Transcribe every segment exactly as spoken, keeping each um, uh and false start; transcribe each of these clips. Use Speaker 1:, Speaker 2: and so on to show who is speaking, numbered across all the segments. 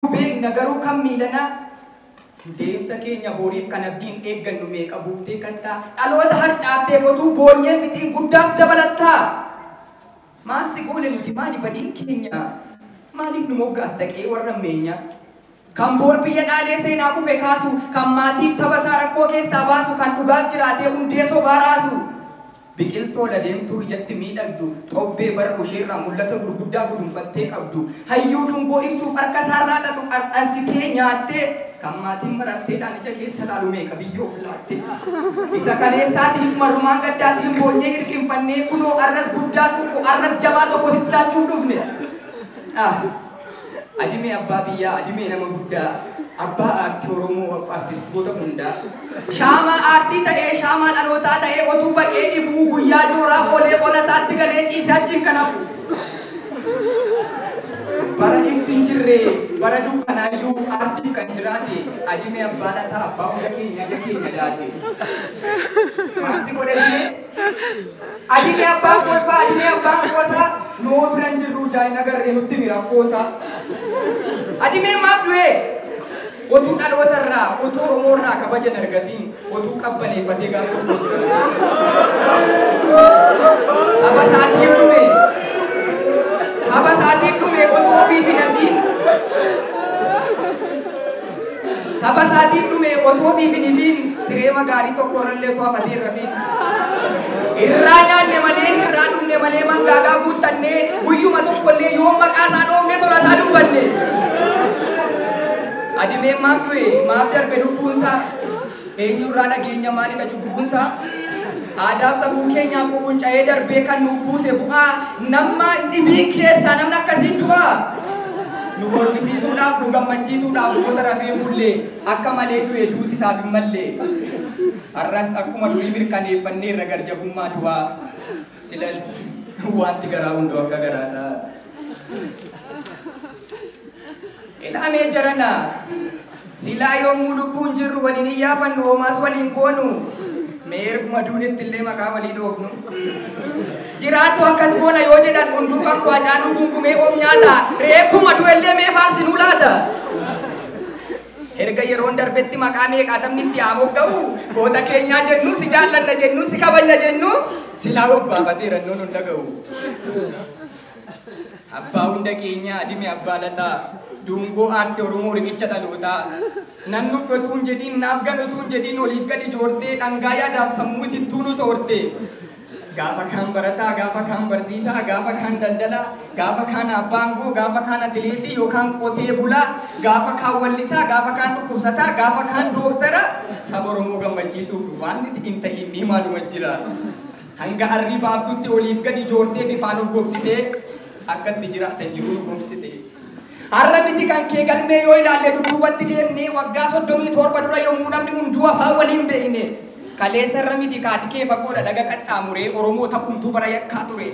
Speaker 1: beekna garuu kan miilana deemsa keenya boriif kan abdiin eeggannu meeqa buuftee kattaa dhaloota harcaaftee botuu boonyeen fixiin guddaas dabalattaa maal si goole nuti maali badiin keenya maaliif nu moggaas dhaqee warra meenya kan boor biyya dhaalee seenaa kufe kaasu kan maatiif saba isaa rakkoo keessaa baasu kan dhugaaf jiraatee hundee sobaa raasu biqiltoota deemtuu ijatti miidhagdu xobbee bara usheerraa mul'ata gurguddaa gudunfattee qabdu hayyuu dungoo ibsuuf harka isaarraa dhatu qarxansitee nyaattee kan maatiin mararteedhaan ija keessa laalu meeqa biyyoof laatte isa kaleessaatiif marrumaan gaddaatiin boonyee hirkinfannee kunoo arras guddaa tokko arras jabaa tokko sitti laachuu dhufne adimee abbaa biyyaa adimee nama guddaa abbaa aartii oromoo artistoota hundaa shaamaa aartii ta'ee shaamaa dhalootaa ta'ee otuu baqee ifuu guyyaa jooraa oolee qola isaatti galee ciisee achiin kan hafu bara ittiin jirree bara dukkanaayyuu aartiif kan jiraate adimee abbaa lataa abbaa hunda keenya aja keenya daate maasi godhannee adimee abbaa kolfaa adimee abbaan qoosaa noo biran jirru jaayina garree nutti mira qoosaa adimee maaf du'ee otuu dhalootarraa otuu oromoorraa kabajan argatiin otuu qabbaneeffatee gaafa tokko jira saba isaatiif dhume saba isaatiif dhume otuu ofiif hin hafiin saba isaatiif dhume otuu ofiif hin hafiin sireema gaarii tokko irrallee otuu hafatee hin rafiin irraa nyaanne malee irraa dhugne malee mangaagaa guuttannee guyyuma tokkollee yoo maqaa isaa dhoofne tola isaa dubbanne adimee maaf du'e maaf darbe lubbuunsaa eenyurraa dhageenya maalidha cubbuunsaa aadaaf safuu keenyaaf qunca'ee darbee kan nu buuse bu'aa nama dhibii keessaa namni akkasii du'aa nu golbisiisuudhaaf nu gammachiisuudhaaf goota rafee mullee akka malee du'e duuti isaaf hin mallee har'as akkuma durii mirkaneeffannee irra garjabummaa du'aa silas wanti garaa hunduu akka garaadha ilaalee jarana silaa yommuu lubbuun jirru waliin iyyaafannu hoomaas waliin koonu meerguma duunitti illee maqaa walii dhoofnu jiraattu akkas koona yoo jedhan hunduu kan waacaaluu gungumee oom nyaata reeffuma du'ellee mee faarsinuu laata erga yeroon darbetti maqaa meeqaatamni itti haa mogga'u goota keenyaa jennu si jaallanna jennu si kabajna jennu silaa obbaafateera noon hunda ga'u abbaa hunda keenya adimee abbaa lataa dungoo aartii oromoo riqicha dhalootaa nan nuffatuun jedhiin naaf ganutuun jedhiin oliif gadi joortee dhangaa yaadaaf sammuu itittuu nu soorte gaafa kaan barataa gaafa kaan barsiisaa gaafa kaan daldalaa gaafa kaan abbaangoo gaafa kaan atileetii yookaan qotee bulaa gaafa kaan wallisaa gaafa kaan dhukkubsataa gaafa kaan dooktara saba oromoo gammachiisuuf waan itti hin tahiin maaluma jira hanga arrii baaftutti oliif gadi joortee bifaan of gogsitee akkatti jiraatan jiruu gogsite har'a miti kan kee galmee yoo ilaalle dudduubatti deemnee waggaa soddomii torba dura yommuu namni hunduu afaan waliin beekne kaleessa irra miti kaati kee fagoodha laga qaxxaamuree oromoo ta'umtuu bara yakkaa ture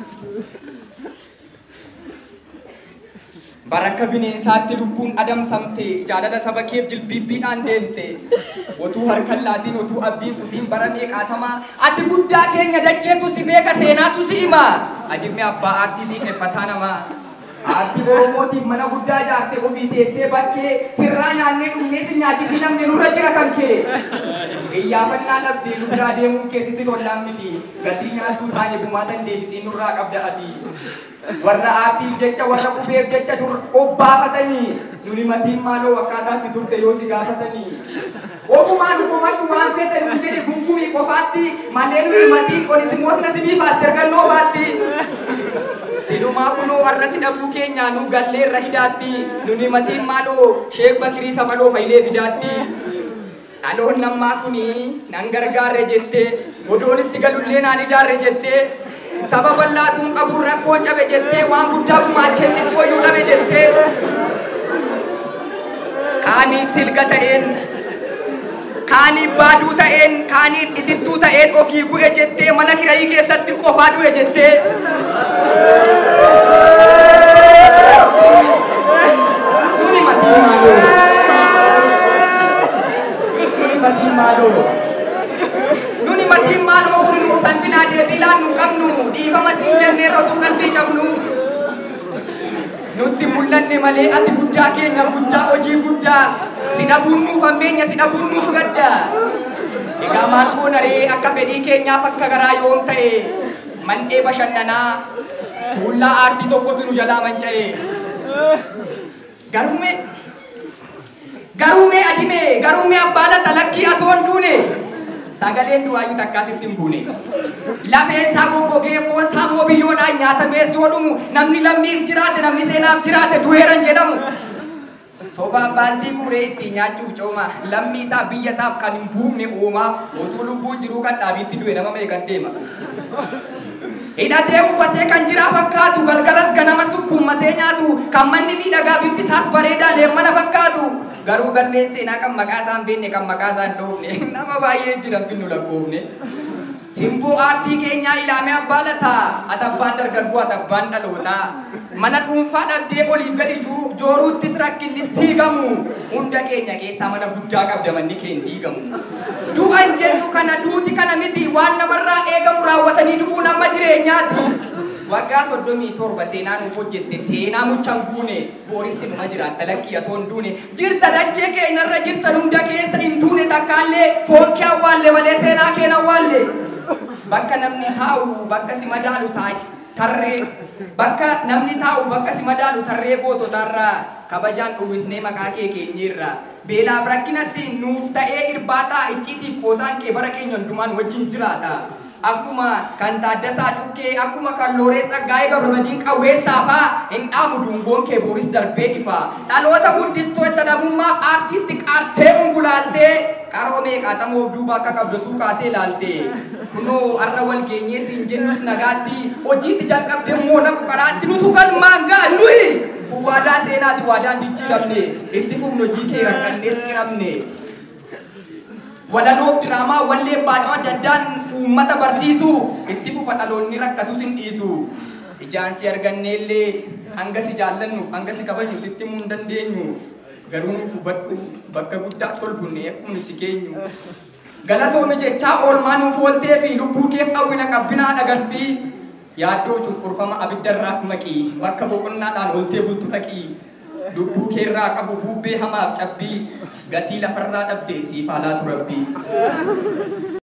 Speaker 1: barakka bineensaatti lubbuun adamsamte jaalala saba keef jilbibbiidhaan deemte otuu harkan laatiin otuu abdiin kutiin bara meeqaatamaa ati guddaa keenya dacheetu si beeka seenaatu si hima adimee abbaa aartiitii qeffataa namaa aartii oromootiif mana guddaa ijaarte ofii teessee bakkee sirraa nyaannee dhugnee si nyaachisii namni nurra jira kan kee iyyaafannaa dhabdee guddaa deemuun keessatti tollaan miti gatii nyaatuu taane gumaatan deebisii nurraa qabda ati warra aartiif jecha warra qubeef jecha dur obbaafatanii nuni matiin maaloo akkaataatti turte yoo si gaafatanii ogumaan dhugumattu waan feetan nu jedhe gungumii qofaatti malee nuni matiin onisimoos nasibii faaster kannoo baatti silumaa kunoo warra si dhabuu keenyaa nu galleerra hidaatti nuni matiin maaloo sheek bakirii samaloo faayilee fidaatti dhaloon nammaa kuni nan gargaarre jette odoonitti galullee naan ijaarre jette saba bal'aatuun qabuun rakkoon cabe jettee waan guddaa gumaacheetti fooyyuu dhabe jettee kaaniif silga ta'een kaaniif baaduu ta'een kaaniif itittuu ta'een ofii bu'e jettee mana kirayii keessatti qofaa du'e jettee nuni matii maaloo nuni matii maaloo nuni matii maaloo kun nuuf salphinaa deebiilaan nu qabnu dhiifama siin jennee rotuu qalbii cabnu nutti mul'ata mul'anne malee ati guddaa keenya guddaa hojii guddaa si dhabuun nuuf hammeenya si dhabuun nuuf gaddaa. Egaa maal goona ree akka fedhii keenyaaf akka garaa yoom ta'e mandhee bashannanaa tuullaa aartii tokkotu nu jalaa manca'e. Garuume garuume adime garuume abbaala talakkii atoon duune sagaleen du'aayyuu takkaasitti hin buune. Lafeen isaa goggogee foon isaa moo biyyoodhaan nyaatamee yoo dhumu namni lammiif jiraate namni seenaaf jiraate du'eeran jedhamu. Sobaan baantii guuree itti nyaachuuf cooma lammii isaa biyya isaaf kan hin buufne uumaa utuu lubbuun jiruu kan dhaabiitti du'e nama meeqan deema. Hidhatee uffatee kan jiraa fakkaatu galgalas ganama sukkuummatee nyaatu kan manni miidhagaa bifti isaas bareedaa leemmana fakkaatu garuu galmeen seenaa kan maqaa isaan beekne kan maqaa isaan dhoofne nama baay'ee jiran finnu lakkoofne. Simboo aartii keenyaa ilaamee abbaa lataa atabbaan dargaggoo atabbaan dhalootaa mana dhuunfaa dhabdee oliif gadi jooruuttis rakkinni siigamu hunda keenya keessaa mana guddaa qabda manni keenya diigamu. Du'an jennu kana duuti kana miti waan namarraa eegamu raawwatanii du'uu nama jireenyaati. Waggaa soddomii torba seenaa nuuf hojjette seenaa muchaan guune booris dhimma jiraatta lakkii atoon duune jirta dachee keenyarra jirta hunda keessa hin duune takkaallee foon kee awwaalle malee seenaa keen awwaalle. Bakka namni taa'u bakka si madaalu tarree bakka namni taa'u bakka si madaalu tarree goototarraa kabajaan uwwisnee maqaa kee keenyirra beelaaf rakkinatti nuuf ta'ee irbaataa icciitiif qoosaan kee bara keenya hundumaan wajjin jiraata. Akkuma kan Taaddasaa Cukkee akkuma kan Looreessa Gaa'ee Gabramadiin Qawweessaa fa'aa hin dhaamu dungoon kee booris darbee ifa dhaloota guddistoo itti adamummaaf aartiitti qaartee ungulaaltee qaroo meeqaatamoof duuba akka qabdatu kaatee laaltee kunoo arra wal geenyee siin jennus nagaatti hojiitti jalqabdee immoo nafu qaraatti nutu galmaan ga'a nuyi waadaa seenaati waadaan jijjiiramne itti fufnu hojii kee rakkannees ciramne. Walaloof diraamaa wallee baacoo adda addaan uummata barsiisu itti fufa dhaloonni rakkatus hin dhiisu. Ijaan si arganneellee hanga si jaallannuuf hanga si kabajnu sitti himuu hin dandeenyu. Garuu nuuf hubadhu bakka guddaa tolfunne akkuma si keenyu. Galatoome jechaa oolmaa nuuf ooltee fi lubbuu keef hawwina qabbinaa dhagalfii. Yaaddoo cunqurfama abiddarraas maqii bakka boqonnaadhaan ooltee bultu dhaqii. Lubbuu keerraa qabu bubbee hamaaf cabbii gatii lafarraa dhabdee siif haalaa turabbii.